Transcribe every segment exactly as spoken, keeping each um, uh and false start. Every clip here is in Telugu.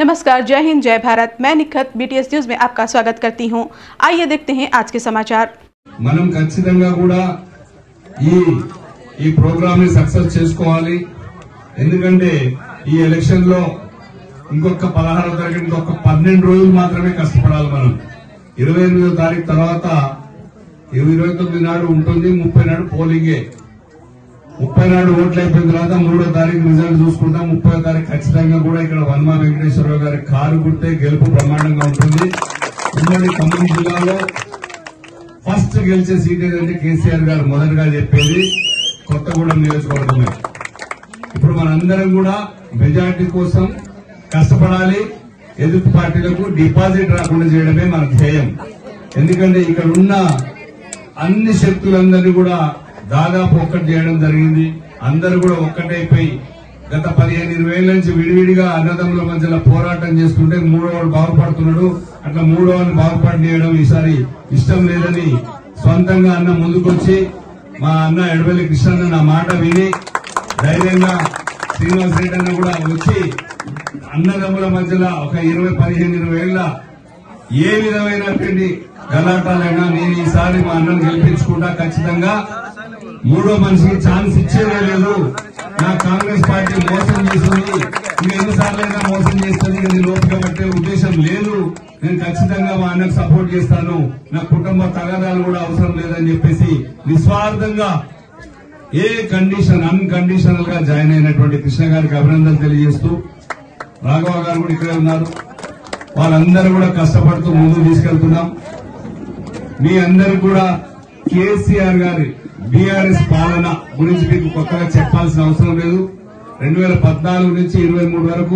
नमस्कार, जय हिंद, जय भारत। मैं निखत बीटीएस न्यूज में आपका स्वागत करती हूं। आइए देखते हैं आज के समाचार। మనం ఖచ్చితంగా కూడా ఈ ఈ ప్రోగ్రామ్ ని సక్సెస్ చేసుకోవాలి। ఎందుకంటే ఈ ఎలక్షన్ లో ఇంకొక పదహారవ తారీఖు ఇంకొక పన్నెండు రోజులు మాత్రమే కష్టపడాలి। మనం ఇరవై ఎనిమిదవ తారీఖు తర్వాత ఇరవై తొమ్మిది నాడు ఉంటుంది, ముప్పై నాడు పోలింగే। ముప్పై నాడు ఓట్లు అయిపోయిన తర్వాత మూడో తారీఖు రిజల్ట్ చూసుకుంటాం। ముప్పై తారీఖు ఖచ్చితంగా కూడా ఇక్కడ వన్మా వెంకటేశ్వరరావు గారి కారు గుర్తే గెలుపు బ్రహ్మాండంగా ఉంటుంది। ఉమ్మడి ఖమ్మం జిల్లాలో ఫస్ట్ గెలిచే సీట్ ఏదంటే కేసీఆర్ గారు మొదటగా చెప్పేది కొత్తగూడెం నియోజకవర్గమే। ఇప్పుడు మనందరం కూడా మెజార్టీ కోసం కష్టపడాలి। ఎదుటి పార్టీలకు డిపాజిట్ రాకుండా చేయడమే మన ధ్యేయం। ఎందుకంటే ఇక్కడ ఉన్న అన్ని శక్తులందరినీ కూడా దాదాపు ఒక్కటి చేయడం జరిగింది। అందరూ కూడా ఒక్కటైపోయి గత పదిహేను ఇరవై ఏళ్ల నుంచి విడివిడిగా అన్నదమ్ముల మధ్యలో పోరాటం చేస్తుంటే మూడోవాడు బాగుపడుతున్నాడు, అట్లా మూడోవాడిని బాగుపడనీయడం ఈసారి ఇష్టం లేదని సొంతంగా అన్న ముందుకొచ్చి మా అన్న ఎడవెల్లి కృష్ణన్న నా మాట విని ధైర్యంగా శ్రీనివాస్ రెడ్డి అన్న కూడా వచ్చి అన్నదమ్ముల మధ్యలో ఒక ఇరవై పదిహేను ఇరవై ఏళ్ల ఏ విధమైనటువంటి గలాటాలైనా నేను ఈసారి మా అన్నను గెలిపించుకుంటా, ఖచ్చితంగా మూడో మనిషికి ఛాన్స్ ఇచ్చేదే లేదు। నా కాంగ్రెస్ పార్టీ మోసం చేసింది, ఇంకా ఎన్నిసార్లైనా మోసం చేస్తుంది, ఇది లోపల పట్టే ఉద్దేశం లేదు। నేను ఖచ్చితంగా మా అన్నకు సపోర్ట్ చేస్తాను, నా కుటుంబ తగాదాలు కూడా అవసరం లేదని చెప్పేసి నిస్వార్థంగా ఏ కండిషన్ అన్కండిషనల్ గా జాయిన్ అయినటువంటి కృష్ణ గారికి అభినందనలు తెలియజేస్తూ, రాఘవ గారు కూడా ఇక్కడే ఉన్నారు, వాళ్ళందరూ కూడా కష్టపడుతూ ముందుకు తీసుకెళ్తున్నాం। మీ అందరికి కూడా కేసీఆర్ గారి బీఆర్ఎస్ పాలన గురించి మీకు కొత్తగా చెప్పాల్సిన అవసరం లేదు। రెండు వేల పద్నాలుగు నుంచి ఇరవై మూడు వరకు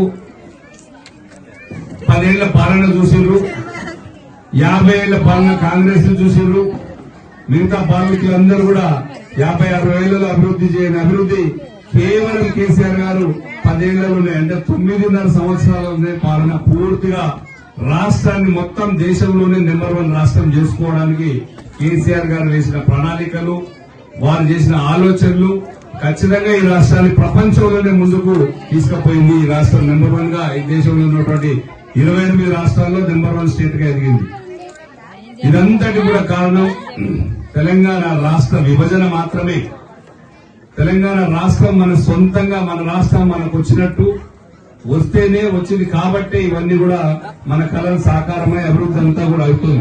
పదేళ్ల పాలన చూసిర్రు, యాభై ఏళ్ల పాలన కాంగ్రెస్ చూసిర్రు। మిగతా పాలకులందరూ కూడా యాభై అరవై ఏళ్లలో అభివృద్ధి చేయని అభివృద్ధి కేవలం కేసీఆర్ గారు పదేళ్లలోనే, అంటే తొమ్మిదిన్నర సంవత్సరాలలోనే పాలన పూర్తిగా రాష్ట్రాన్ని మొత్తం దేశంలోనే నెంబర్ వన్ రాష్ట్రం చేసుకోవడానికి కేసీఆర్ గారు వేసిన ప్రణాళికలు, వారు చేసిన ఆలోచనలు ఖచ్చితంగా ఈ రాష్ట్రాన్ని ప్రపంచంలోనే ముందుకు తీసుకుపోయింది। ఈ రాష్ట్రం నెంబర్ వన్ గా ఈ దేశంలో ఉన్నటువంటి ఇరవై ఎనిమిది రాష్ట్రాల్లో నెంబర్ వన్ స్టేట్ గా ఎదిగింది। ఇదంతటి కూడా కారణం తెలంగాణ రాష్ట్ర విభజన మాత్రమే। తెలంగాణ రాష్ట్రం మన సొంతంగా మన రాష్ట్రం మనకు వచ్చినట్టు వస్తేనే వచ్చింది కాబట్టే ఇవన్నీ కూడా మన కళలు సాకారమై అభివృద్ధి అంతా కూడా అవుతుంది।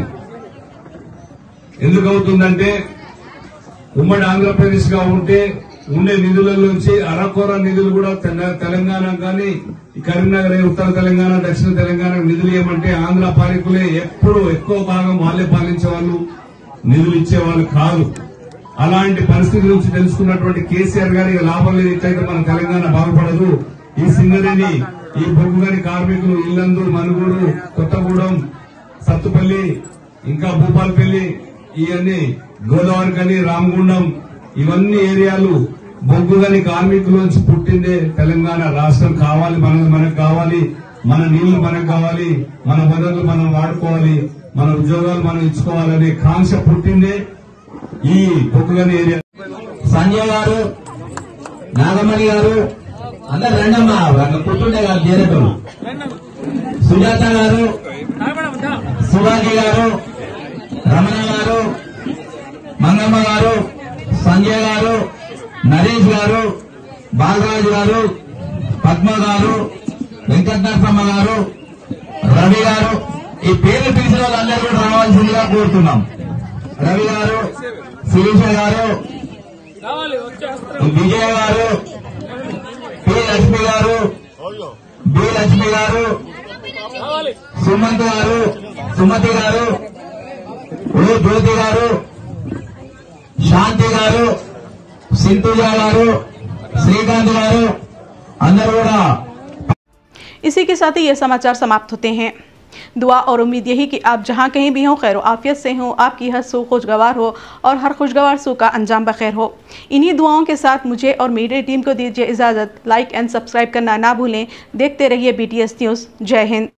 ఎందుకు అవుతుందంటే ఉమ్మడి ఆంధ్రప్రదేశ్ గా ఉంటే ఉండే నిధులలోంచి అరకొర నిధులు కూడా తెలంగాణ కానీ కరీంనగర్ ఉత్తర తెలంగాణ దక్షిణ తెలంగాణ నిధులు ఏమంటే ఆంధ్ర పాలకులే ఎప్పుడు ఎక్కువ భాగం వాళ్ళే పాలించే వాళ్ళు, నిధులు ఇచ్చేవాళ్ళు కాదు। అలాంటి పరిస్థితి నుంచి తెలుసుకున్నటువంటి కేసీఆర్ గారికి లాభం లేదు, ఇట్లయితే మన తెలంగాణ బాగుపడదు। ఈ సింగరేణి, ఈ బొగ్గుగని కార్మికులు ఇల్లందు, మనుగూరు, కొత్తగూడెం, సత్తుపల్లి, ఇంకా భూపాలపల్లి, ఇవన్నీ గోదావరి కని, రామగుండం, ఇవన్నీ ఏరియాలు బొగ్గుగని కార్మికుల నుంచి పుట్టిందే తెలంగాణ రాష్ట్రం కావాలి। మనది మనకు కావాలి, మన నీళ్లు మనకు కావాలి, మన వనరులు మనం వాడుకోవాలి, మన ఉద్యోగాలు మనం ఇచ్చుకోవాలనే కాంక్ష పుట్టిందే ఈ బొగ్గుగని ఏరియా। సంజయ్ గారు, నాగమణి గారు అందరు రెండమ్మా, పుట్టుండే కాదు దేరపల్లి, సుజాత గారు, సుభాషి గారు, రమణ గారు, మంగమ్మ గారు, సంజయ్ గారు, నరేష్ గారు, బాలరాజు గారు, పద్మ గారు, వెంకటనరసమ్మ గారు, రవి గారు, ఈ పేర్లు పిలిచిన వాళ్ళందరూ కూడా రావాల్సిందిగా కోరుతున్నాం। రవి గారు, శిరీష గారు, విజయ గారు, పి లక్ష్మి గారు, బి లక్ష్మి గారు, సుమంత్ గారు, సుమతి గారు, ఓ జ్యోతి గారు, శాంతి గారు, సింతుజ గారు, శ్రీకాంత్ గారు, అందరూ కూడా। इसी के साथ ही ये समाचार समाप्त होते हैं। दुआ और उम्मीद यही कि आप जहाँ कहीं भी हों खैर आफियत से हों, आपकी हर सू खुशगवार हो और हर खुशगवार सू का अंजाम बखैर हो। इन्हीं दुआओं के साथ मुझे और मेरी टीम को दीजिए इजाज़त। लाइक एंड सब्सक्राइब करना ना भूलें। देखते रहिए बीटीएस न्यूज़। जय हिंद।